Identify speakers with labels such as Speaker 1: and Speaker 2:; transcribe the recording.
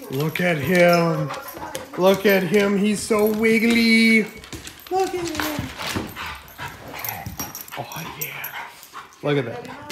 Speaker 1: Look at him. Look at him. He's so wiggly. Look at him. Oh, yeah. Look at that.